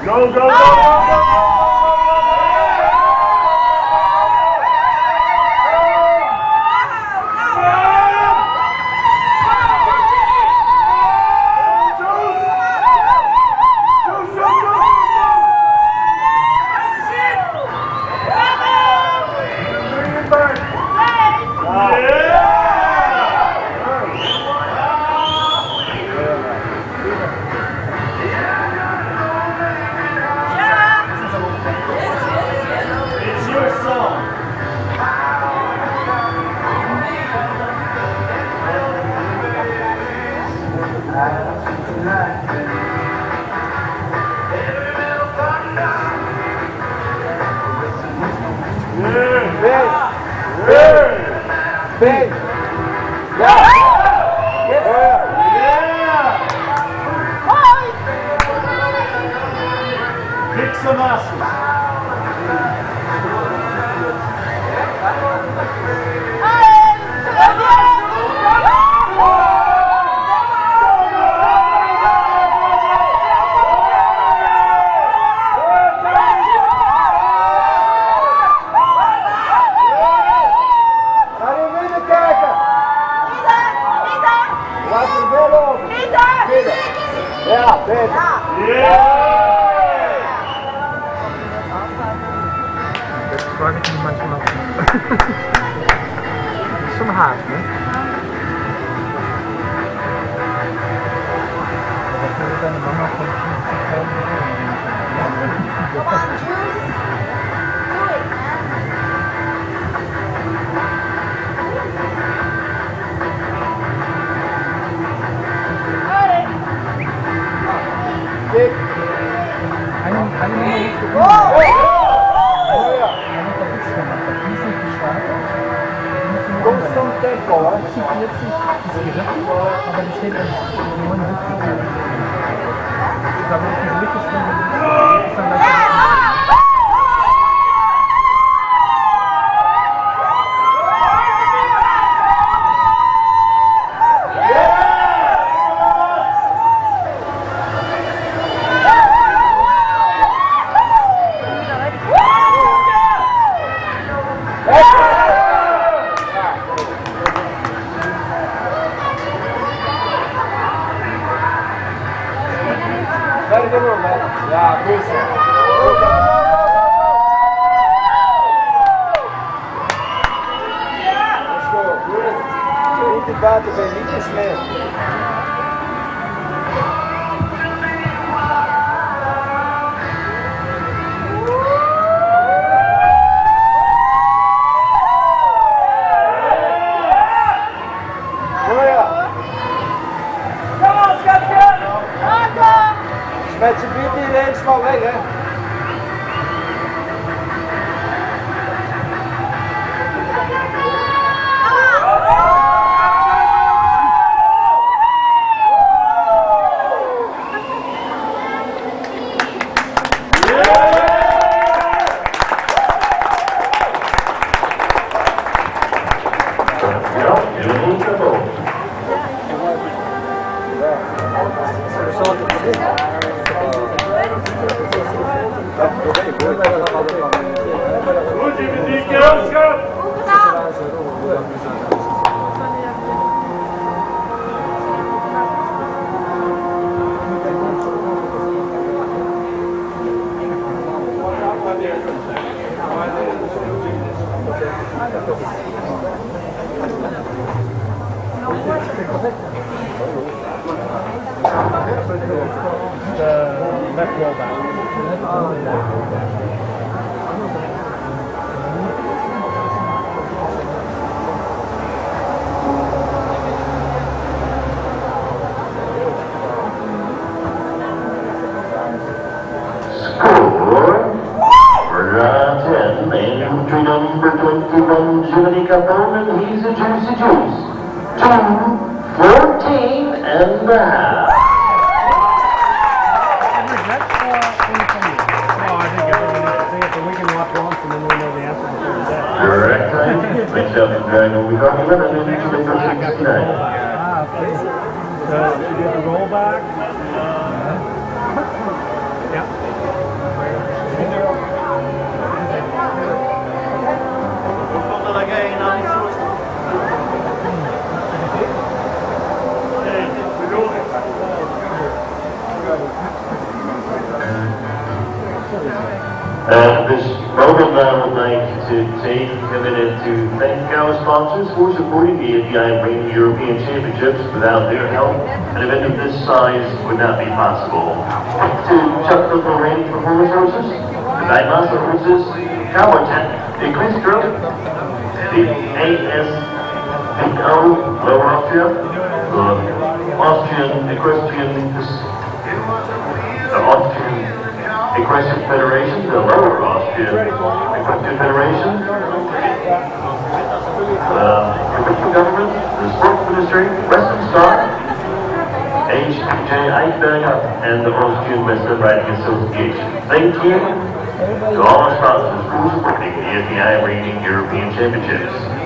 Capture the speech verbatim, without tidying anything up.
Go, go, go, go, go! Big! Yeah! Yeah! Kick some asses! Ja, Peter. Das frage ich mich manchmal auch. Das ist schon hart, ne? Was würde deine Mama von fünfzigtausend Big. Eine, eine Nummer ist so. Oh! Oh! Ja. Eine hat er nichts gemacht, hat nicht so gestartet. Constant Tempo, hè? vierzig ist geritten, aber die steht an neunundsiebzig. Da wird die Mittelstände ist dann gleich. Ja, grüße. Niet het water ben niet te snel. Met z'n bier die eens maar weg, hè? Ja, Giverny Cappoen. Goed, Giverny Cappoen! De wegrolbaan. Entry number twenty-one, Giverny Cappoen and Hesa Juicey Juice. Two, fourteen and a half. Correct time. Myself and Dragon, we got eleven minutes to for sixty-nine. Ah, okay. So, you get the rollback. Yeah. Uh, this moment I would like to take a minute to thank our sponsors for supporting the A P I Ring European Championships. Without their help, an event of this size would not be possible. To Chuck the Rain Performance Horses, the Diagnostic Horses, Cowboy Tent, the Equestro, the A S P O, Lower Austria, the Austrian Equestrian, the Austrian Equestrian Federation, the Lower Austrian Equestrian Federation, the provincial government, the sports ministry, Western Star, H J Eichberger, and the Austrian Western Riding Association. Thank you to all our sponsors for supporting the A P I Ring European Championships.